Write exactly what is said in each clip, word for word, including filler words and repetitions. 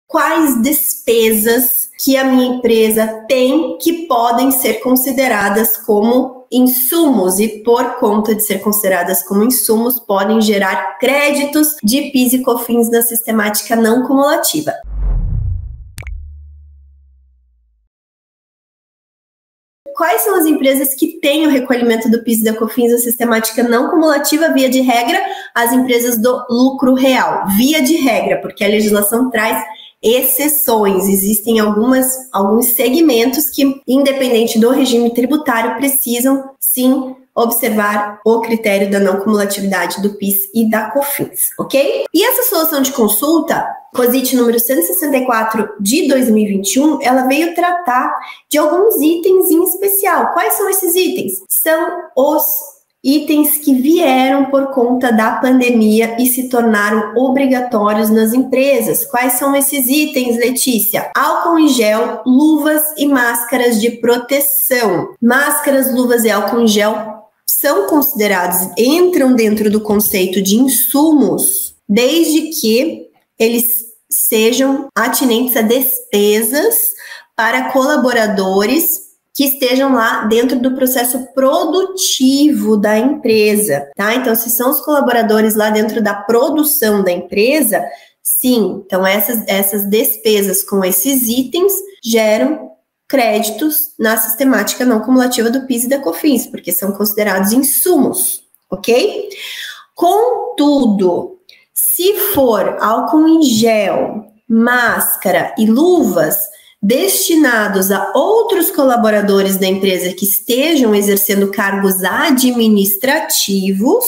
quais despesas que a minha empresa tem que podem ser consideradas como insumos e, por conta de ser consideradas como insumos, podem gerar créditos de PIS e COFINS na sistemática não cumulativa. Quais são as empresas que têm o recolhimento do PIS e da COFINS na sistemática não cumulativa? Via de regra, as empresas do lucro real. Via de regra, porque a legislação traz exceções. Existem algumas, alguns segmentos que, independente do regime tributário, precisam, sim, observar o critério da não cumulatividade do PIS e da COFINS, ok? E essa solução de consulta, COSIT número cento e sessenta e quatro de dois mil e vinte e um, ela veio tratar de alguns itens em especial. Quais são esses itens? São os itens que vieram por conta da pandemia e se tornaram obrigatórios nas empresas. Quais são esses itens, Letícia? Álcool em gel, luvas e máscaras de proteção. Máscaras, luvas e álcool em gel são considerados, entram dentro do conceito de insumos, desde que eles sejam atinentes a despesas para colaboradores que estejam lá dentro do processo produtivo da empresa, tá? Então, se são os colaboradores lá dentro da produção da empresa, sim, então essas, essas despesas com esses itens geram créditos na sistemática não cumulativa do PIS e da COFINS, porque são considerados insumos, ok? Contudo, se for álcool em gel, máscara e luvas destinados a outros colaboradores da empresa que estejam exercendo cargos administrativos,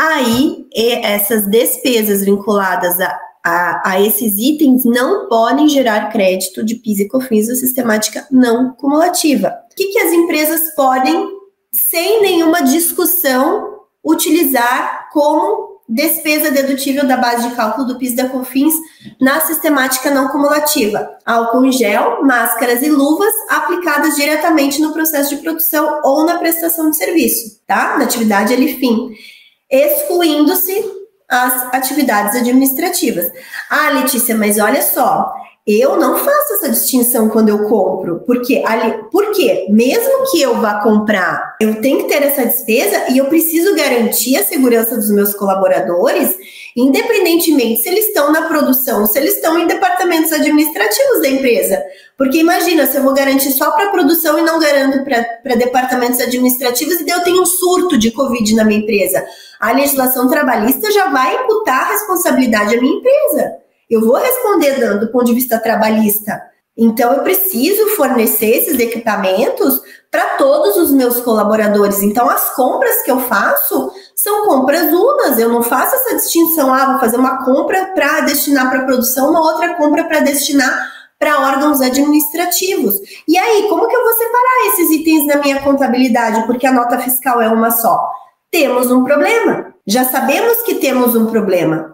aí essas despesas vinculadas a, a, a esses itens não podem gerar crédito de PIS e COFINS na sistemática não cumulativa. O que, que as empresas podem, sem nenhuma discussão, utilizar como despesa dedutível da base de cálculo do PIS e da COFINS na sistemática não cumulativa? Álcool em gel, máscaras e luvas aplicadas diretamente no processo de produção ou na prestação de serviço, tá? Na atividade L-Fin, excluindo-se as atividades administrativas. Ah, Letícia, mas olha só, eu não faço essa distinção quando eu compro, porque, ali, porque mesmo que eu vá comprar, eu tenho que ter essa despesa e eu preciso garantir a segurança dos meus colaboradores, independentemente se eles estão na produção, se eles estão em departamentos administrativos da empresa. Porque imagina, se eu vou garantir só para a produção e não garanto para departamentos administrativos, e daí eu tenho um surto de Covid na minha empresa. A legislação trabalhista já vai imputar a responsabilidade à minha empresa. Eu vou responder dando do ponto de vista trabalhista. Então, eu preciso fornecer esses equipamentos para todos os meus colaboradores. Então, as compras que eu faço são compras unas. Eu não faço essa distinção, ah, vou fazer uma compra para destinar para a produção, uma outra compra para destinar para órgãos administrativos. E aí, como que eu vou separar esses itens na minha contabilidade? Porque a nota fiscal é uma só. Temos um problema. Já sabemos que temos um problema.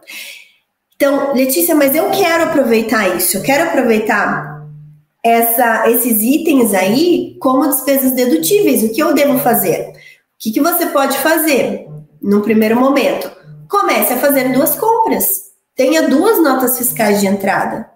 Então, Letícia, mas eu quero aproveitar isso, eu quero aproveitar essa, esses itens aí como despesas dedutíveis. O que eu devo fazer? O que, que você pode fazer no primeiro momento? Comece a fazer duas compras. Tenha duas notas fiscais de entrada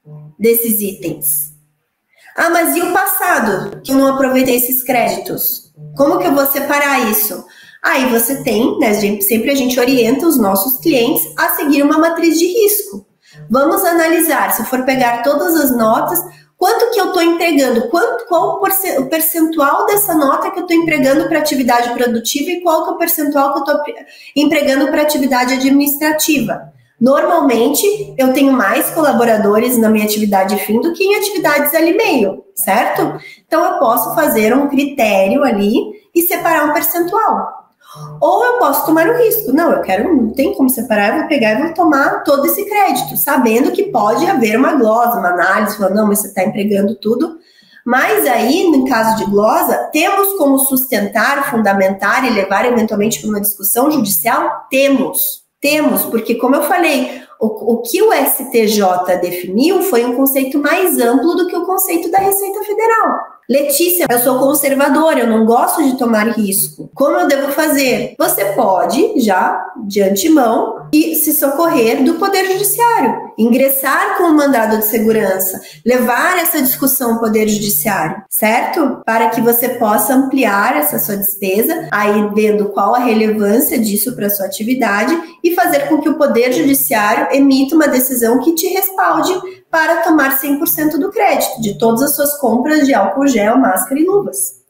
desses itens. Ah, mas e o passado, que eu não aproveitei esses créditos? Como que eu vou separar isso? Aí você tem, né, sempre a gente orienta os nossos clientes a seguir uma matriz de risco. Vamos analisar, se eu for pegar todas as notas, quanto que eu estou entregando, quanto, qual o percentual dessa nota que eu estou empregando para atividade produtiva e qual que é o percentual que eu estou empregando para atividade administrativa. Normalmente, eu tenho mais colaboradores na minha atividade fim do que em atividades ali meio, certo? Então, eu posso fazer um critério ali e separar um percentual. Ou eu posso tomar o risco. Não, eu quero, não tem como separar, eu vou pegar e vou tomar todo esse crédito, sabendo que pode haver uma glosa, uma análise, falando, não, mas você está empregando tudo. Mas aí, no caso de glosa, temos como sustentar, fundamentar e levar eventualmente para uma discussão judicial? Temos. Temos, porque como eu falei, o, o que o S T J definiu foi um conceito mais amplo do que o conceito da Receita Federal. Letícia, eu sou conservadora, eu não gosto de tomar risco. Como eu devo fazer? Você pode, já de antemão, e se socorrer do Poder Judiciário, ingressar com o mandado de segurança, levar essa discussão ao Poder Judiciário, certo? Para que você possa ampliar essa sua despesa, aí vendo qual a relevância disso para a sua atividade e fazer com que o Poder Judiciário emita uma decisão que te respalde para tomar cem por cento do crédito de todas as suas compras de álcool gel, máscara e luvas.